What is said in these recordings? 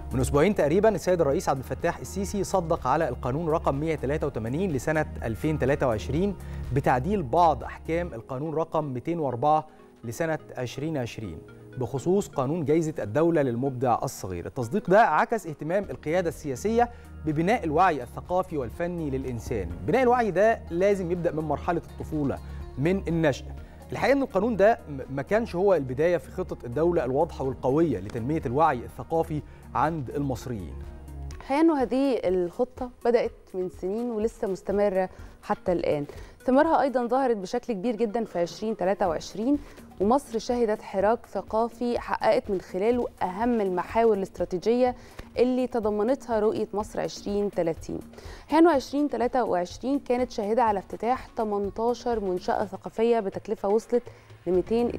من أسبوعين تقريبا السيد الرئيس عبد الفتاح السيسي صدق على القانون رقم 183 لسنة 2023 بتعديل بعض أحكام القانون رقم 204 لسنة 2020 بخصوص قانون جائزة الدولة للمبدع الصغير. التصديق ده عكس اهتمام القيادة السياسية ببناء الوعي الثقافي والفني للإنسان. بناء الوعي ده لازم يبدأ من مرحلة الطفولة، من النشأ. الحقيقة أن القانون ده ما كانش هو البداية في خطة الدولة الواضحة والقوية لتنمية الوعي الثقافي عند المصريين. الحقيقة أنه هذه الخطة بدأت من سنين ولسه مستمرة حتى الآن. ثمارها أيضا ظهرت بشكل كبير جدا في 2023، ومصر شهدت حراك ثقافي حققت من خلاله أهم المحاور الاستراتيجية اللي تضمنتها رؤية مصر 2030. حين 2023 كانت شاهدة على افتتاح 18 منشأة ثقافية بتكلفة وصلت ل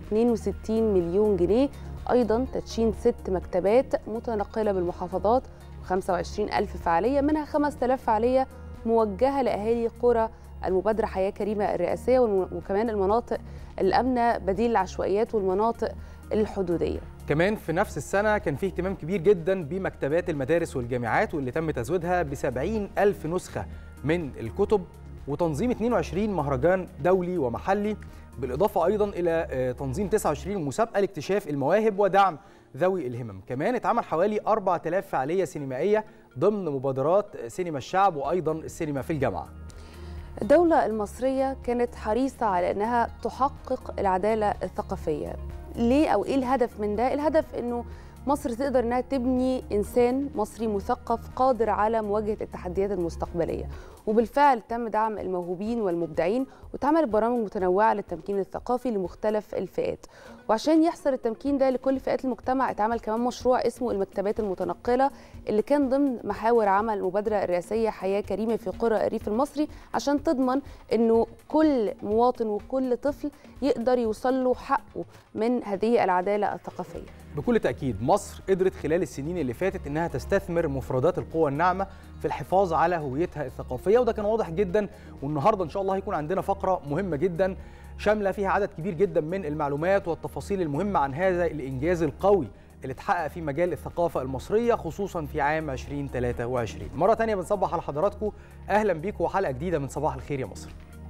262 مليون جنيه، أيضا تدشين 6 مكتبات متنقلة بالمحافظات و25 ألف فعالية، منها 5000 فعالية موجهة لأهالي قرى المبادرة حياة كريمة الرئاسية، وكمان المناطق الآمنة بديل العشوائيات والمناطق الحدودية. كمان في نفس السنة كان فيه اهتمام كبير جدا بمكتبات المدارس والجامعات، واللي تم تزويدها ب70 ألف نسخة من الكتب، وتنظيم 22 مهرجان دولي ومحلي، بالإضافة أيضا إلى تنظيم 29 مسابقة لاكتشاف المواهب ودعم ذوي الهمم. كمان اتعمل حوالي 4000 فعالية سينمائية ضمن مبادرات سينما الشعب وأيضا السينما في الجامعة. الدولة المصرية كانت حريصة على أنها تحقق العدالة الثقافية. ليه أو إيه الهدف من ده؟ الهدف أنه مصر تقدر أنها تبني إنسان مصري مثقف قادر على مواجهة التحديات المستقبلية، وبالفعل تم دعم الموهوبين والمبدعين، واتعملت برامج متنوعة للتمكين الثقافي لمختلف الفئات. وعشان يحصل التمكين ده لكل فئات المجتمع اتعمل كمان مشروع اسمه المكتبات المتنقلة، اللي كان ضمن محاور عمل المبادرة الرئاسية حياة كريمة في قرى الريف المصري، عشان تضمن انه كل مواطن وكل طفل يقدر يوصل له حقه من هذه العدالة الثقافية. بكل تأكيد مصر قدرت خلال السنين اللي فاتت انها تستثمر مفردات القوى الناعمة في الحفاظ على هويتها الثقافية، وده كان واضح جدا. والنهارده ان شاء الله هيكون عندنا فقرة مهمة جدا شاملة فيها عدد كبير جدا من المعلومات والتفاصيل المهمة عن هذا الإنجاز القوي اللي اتحقق في مجال الثقافة المصرية خصوصا في عام 2023. مرة تانية بنصبح على حضراتكم، أهلا بيكم وحلقة جديدة من صباح الخير يا مصر.